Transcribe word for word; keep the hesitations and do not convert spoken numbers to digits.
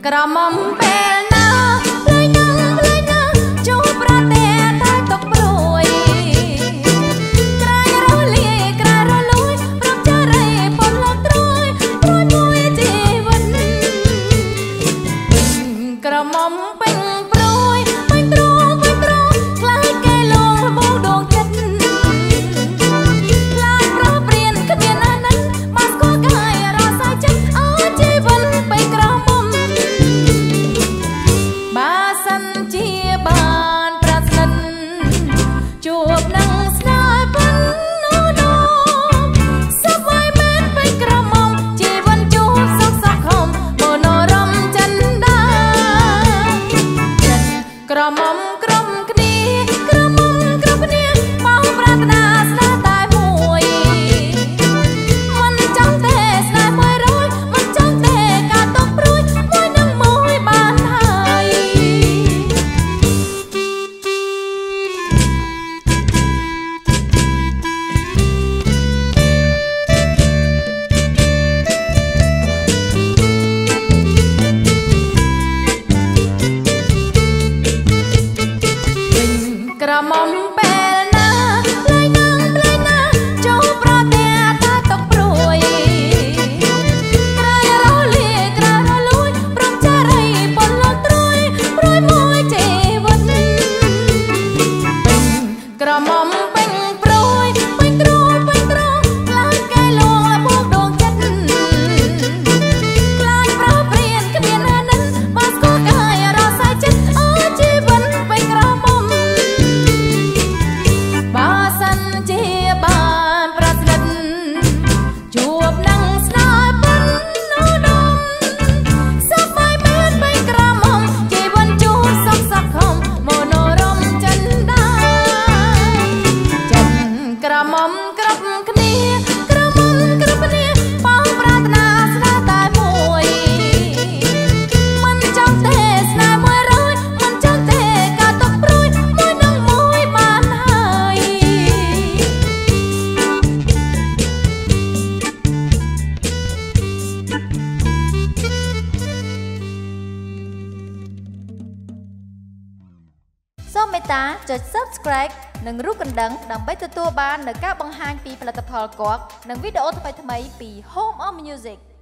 ក្រមុំពេលណាភ្លេចណាភ្លេចណាជួបប្រទះតែຕົកព្រួយក្រែងរលាយក្រែងរលួយប្រំចារីប៉ុនលត់ត្រួយព្រួយមួយជីវិតក្រមុំពេញព្រួយពេញទ្រូងពេញទ្រូងខ្លាចគេលងរបូរដងចិត្តខ្លាចប្រព្រៀនគ្មានអាណិតមកស្គាល់កាយរសាចិត្តអើជីវិតពេញក្រមុំបើសិនជាបានប្រាស្និតជួបនឹងស្នេហ៍ប៉ុណ្ណោះនោះសុខវ័យមែនពេញក្រមុំជីវិតជួបសុខសង្ឃឹមមនោរម្យចិនដាក្រមុំក្រុមគ្នាក្រមុំក្រុមគ្នាបោប្រាថ្នាស្នេហ៍តែមួយមិនចង់ទេស្នេហ៍មួយរយមិនចង់ទេការຕົកព្រួយមួយនឹងមួយបានហើយក្រមុំពេលណាភ្លេចណាភ្លេចណាចូលប្រទះតែຕົកព្រួយក្រែងរលាយក្រែងរលួយប្រំចារីប៉ុនលត់ត្រួយព្រួយមួយជីវិតក្រមុំពេញព្រួយពេញទ្រូងពេញទ្រូងខ្លាចគេលងរបូរដងចិត្តខ្លាចប្រព្រៀនគ្មានអាណិតមកស្គាល់កាយរសាចិត្តអើជីវិតពេញក្រមុំបើសិនជាបានប្រាស្និតជួបនឹងស្នេហ៍ប៉ុណ្ណោះនោះសុខវ័យមែនពេញក្រមុំជីវិតជួបសុខសង្ឃឹមមនោរម្យចិនដាចិនក្រមុំគ្រប់គ្នាក្រមុំគ្រប់គ្នាបោប្រាថ្នាស្នេហ៍តែមួយមិនចង់ទេស្នេហ៍មួយរយមិនចង់ទេការຕົកព្រួយមួយនឹងមួយបានហើយសូមមេត្តាចុច Subscribe និងរូបកណ្ដឹងដើម្បីទទួលបាននូវការបង្ហាញពីផលិតផលគាត់និងវីដេអូថ្មីៗពី Home of Music